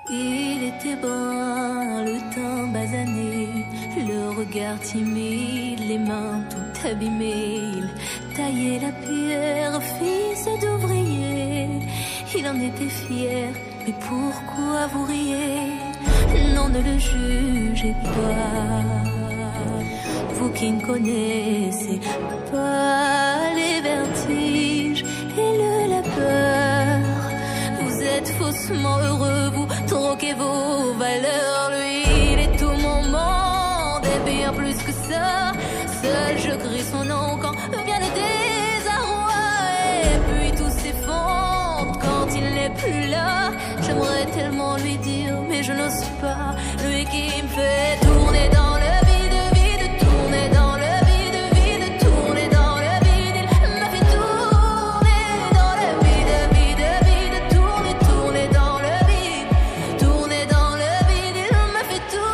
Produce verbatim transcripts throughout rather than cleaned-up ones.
Il était brun, le teint basané, le regard timide, les mains tout abîmées. Il taillait la pierre, fils d'ouvrier. Il en était fier, mais pourquoi vous riez? Non, ne le jugez pas, vous qui ne connaissez pas les vertiges et le labeur. Vous êtes faussement heureux, vous troquez vos valeurs. Lui, il est tout mon monde et bien plus que ça. Seul je crie son nom quand vient le désarroi. Et puis tout s'effondre quand il n'est plus là. J'aimerais tellement lui dire, mais je n'ose pas. Lui qui me fait tourner dans le vide, vide, tourner dans le vide, vide, tourner dans le vide. Il m'a fait tourner dans le vide, vide, vide, tourner, tourner dans le vide, tourner dans le vide. Il m'a fait tourner.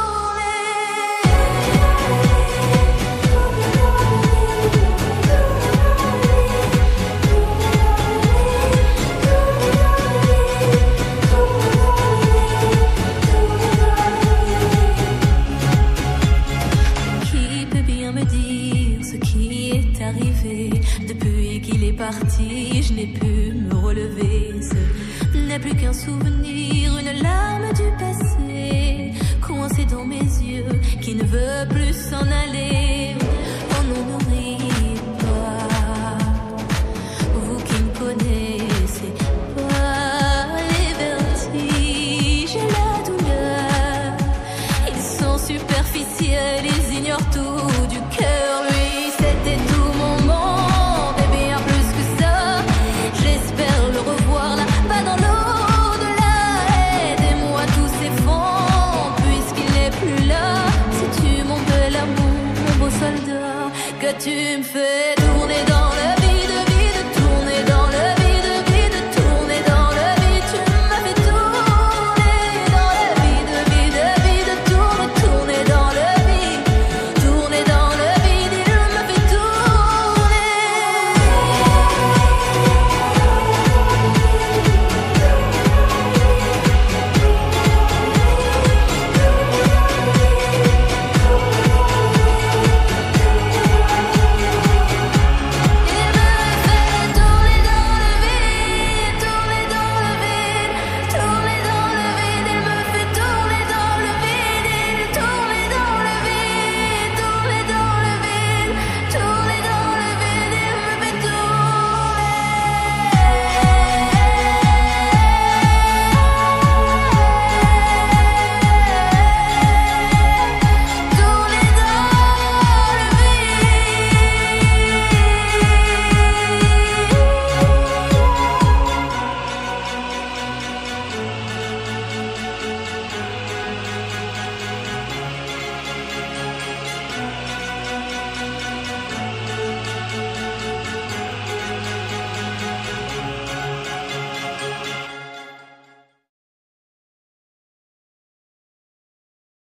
Depuis qu'il est parti, je n'ai pu me relever. Ce n'est plus qu'un souvenir, une larme du passé, coincée dans mes yeux, qui ne veut plus s'en aller.